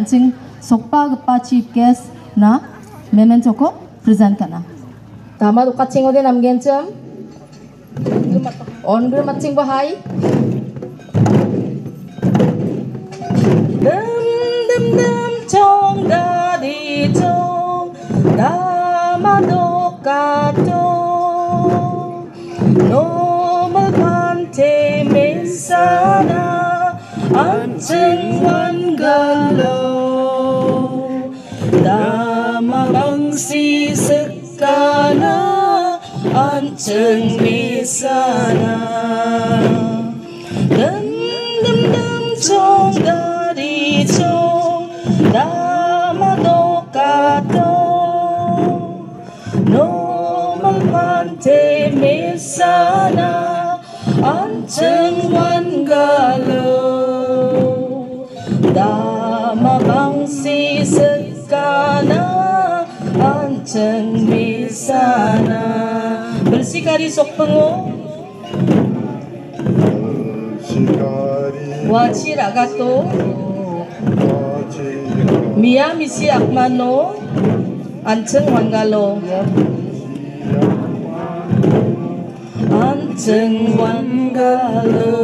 anjing sokpa gpa chief guest na memento ko present kana. Tama 똑같이 어디 남긴 점 언글 맞힌 거 하이 듬듬듬 정다리 정 나마도 까도 노멀 판테 메사나 안증완갈로 나마방시 습가나 안증미사나 듬듬듬 정다리 정 나마도 까도 노멀 판테 메사나 안증완갈로 나마방시 습가나 안증미사나 bersikari sok pengo wachiragato Mia misi akmano anjeng wanggalo anjeng wanggalo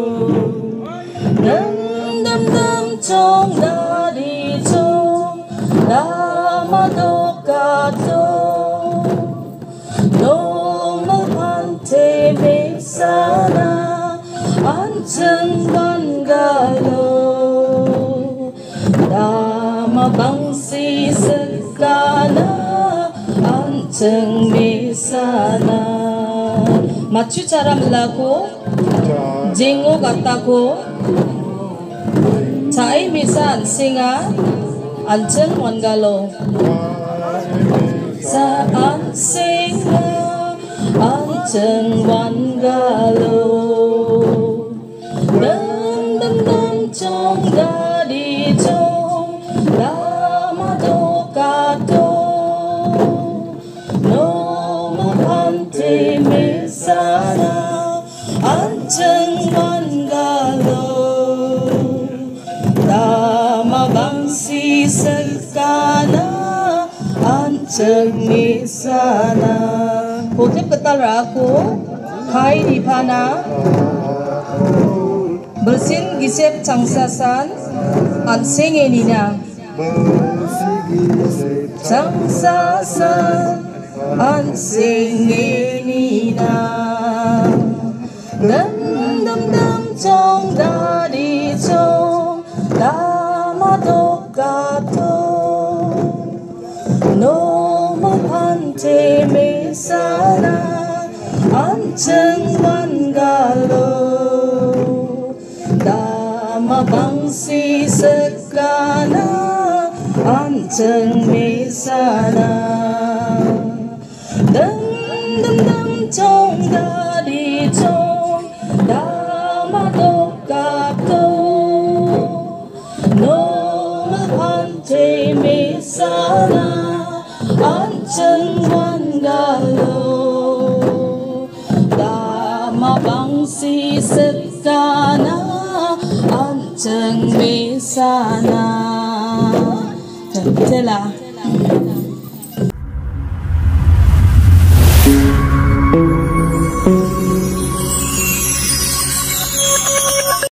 dem dem dem chong dari chong namado kato nomal pante mesana anjeng wanggalo Namabangsi sekana anjeng mesana macu cara melaku jengo kataku cai misan singa anjeng wanggalo saan singa anjeng wanggalo dem dem dem chong dari chong Namado kato Noma pante mesana Anjeng wanggalo Namabangsi sekana Anjeng mesana Kutip ketalraku Hai dipana Bersin gisep cangsasan Anseng enina Cangsasan Anseng enina Dem dem dem chong dari chong Namado kato Noma pante mesana Anjeng wanggalo Namabangsi sekana Anjeng mesana dem dem dem chong dari chong Namado kato Noma pante mesana Anjeng wanggalo Namabangsi sekana Anjeng mesana. Thế là